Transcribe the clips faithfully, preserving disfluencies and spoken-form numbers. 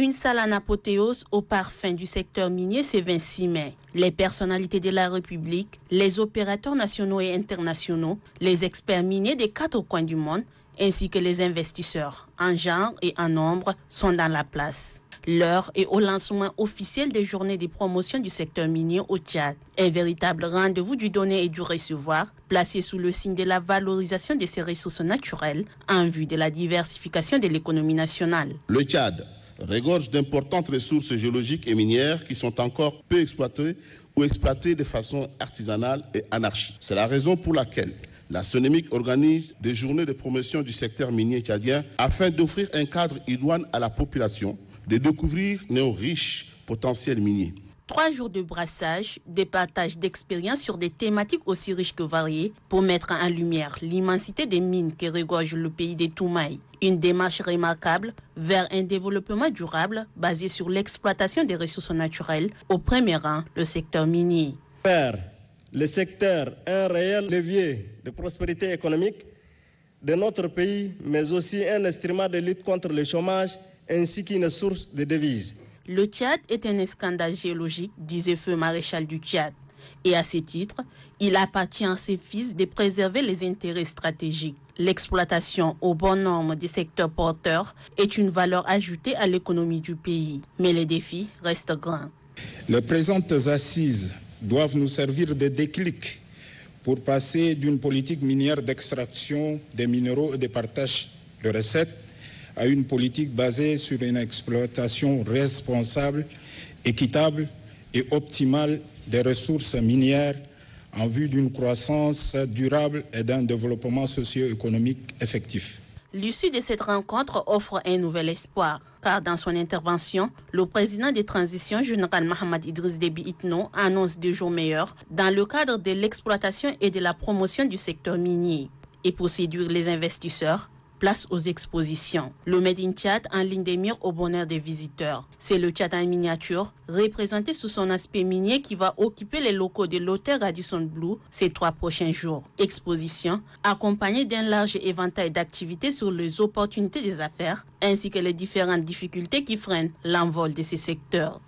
Une salle en apothéose au parfum du secteur minier ce vingt-six mai. Les personnalités de la République, les opérateurs nationaux et internationaux, les experts miniers des quatre coins du monde, ainsi que les investisseurs en genre et en nombre sont dans la place. L'heure est au lancement officiel des journées de promotion du secteur minier au Tchad. Un véritable rendez-vous du donner et du recevoir, placé sous le signe de la valorisation de ses ressources naturelles en vue de la diversification de l'économie nationale. Le Tchad regorge d'importantes ressources géologiques et minières qui sont encore peu exploitées ou exploitées de façon artisanale et anarchique. C'est la raison pour laquelle la SONEMIC organise des journées de promotion du secteur minier tchadien afin d'offrir un cadre idoine à la population, de découvrir nos riches potentiels miniers. Trois jours de brassage, des partages d'expériences sur des thématiques aussi riches que variées pour mettre en lumière l'immensité des mines qui regorgent le pays des Toumaï. Une démarche remarquable vers un développement durable basé sur l'exploitation des ressources naturelles, au premier rang le secteur minier. Faire le secteur un réel levier de prospérité économique de notre pays, mais aussi un instrument de lutte contre le chômage ainsi qu'une source de devises. Le Tchad est un scandale géologique, disait Feu Maréchal du Tchad. Et à ce titre, il appartient à ses fils de préserver les intérêts stratégiques. L'exploitation aux bonnes normes des secteurs porteurs est une valeur ajoutée à l'économie du pays. Mais les défis restent grands. Les présentes assises doivent nous servir de déclic pour passer d'une politique minière d'extraction des minéraux et de partage de recettes à une politique basée sur une exploitation responsable, équitable et optimale des ressources minières en vue d'une croissance durable et d'un développement socio-économique effectif. L'issue de cette rencontre offre un nouvel espoir, car dans son intervention, le président des transitions, général Mohamed Idriss Déby Itno, annonce des jours meilleurs dans le cadre de l'exploitation et de la promotion du secteur minier. Et pour séduire les investisseurs, place aux expositions. Le Made in Tchad en ligne des mire au bonheur des visiteurs. C'est le Tchad en miniature, représenté sous son aspect minier qui va occuper les locaux de l'hôtel Radisson Blu ces trois prochains jours. Exposition accompagnée d'un large éventail d'activités sur les opportunités des affaires ainsi que les différentes difficultés qui freinent l'envol de ces secteurs.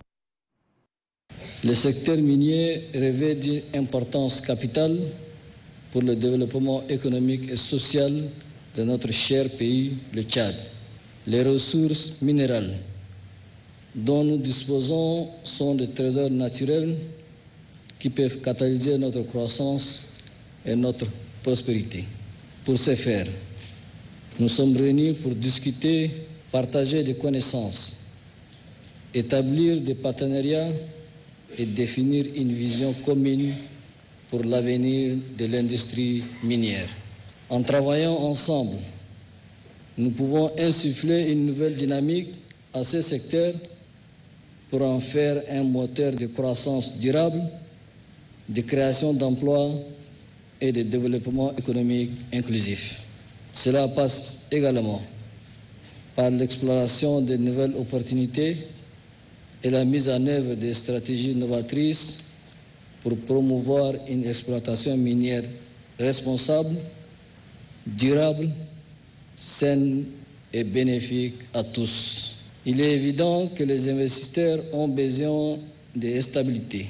Le secteur minier revêt d'une importance capitale pour le développement économique et social de notre cher pays, le Tchad. Les ressources minérales dont nous disposons sont des trésors naturels qui peuvent catalyser notre croissance et notre prospérité. Pour ce faire, nous sommes réunis pour discuter, partager des connaissances, établir des partenariats et définir une vision commune pour l'avenir de l'industrie minière. En travaillant ensemble, nous pouvons insuffler une nouvelle dynamique à ce secteur pour en faire un moteur de croissance durable, de création d'emplois et de développement économique inclusif. Cela passe également par l'exploration de nouvelles opportunités et la mise en œuvre de stratégies novatrices pour promouvoir une exploitation minière responsable, durable, saine et bénéfique à tous. Il est évident que les investisseurs ont besoin de stabilité,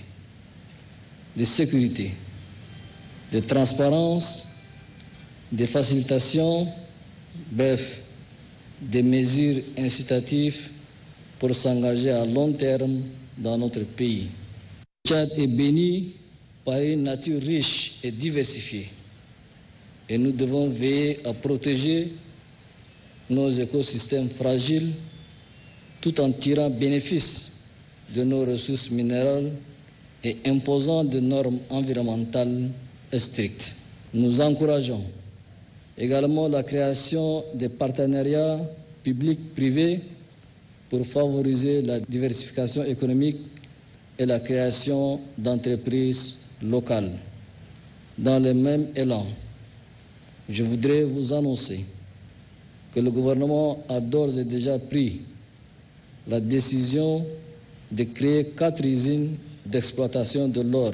de sécurité, de transparence, de facilitation, bref, des mesures incitatives pour s'engager à long terme dans notre pays. Le Tchad est béni par une nature riche et diversifiée. Et nous devons veiller à protéger nos écosystèmes fragiles tout en tirant bénéfice de nos ressources minérales et imposant des normes environnementales strictes. Nous encourageons également la création de partenariats publics-privés pour favoriser la diversification économique et la création d'entreprises locales. Dans le même élan, je voudrais vous annoncer que le gouvernement a d'ores et déjà pris la décision de créer quatre usines d'exploitation de l'or.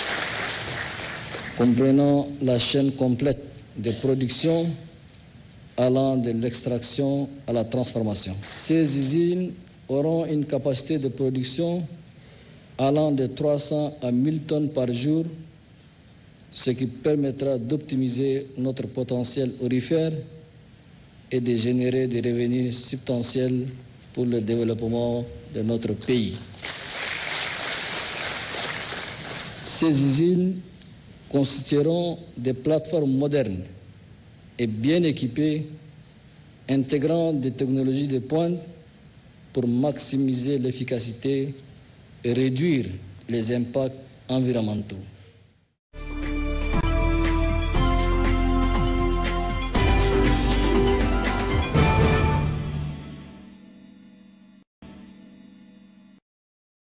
Comprenant la chaîne complète de production allant de l'extraction à la transformation. Ces usines auront une capacité de production allant de trois cents à mille tonnes par jour, ce qui permettra d'optimiser notre potentiel aurifère et de générer des revenus substantiels pour le développement de notre pays. Ces usines constitueront des plateformes modernes et bien équipées, intégrant des technologies de pointe pour maximiser l'efficacité et réduire les impacts environnementaux.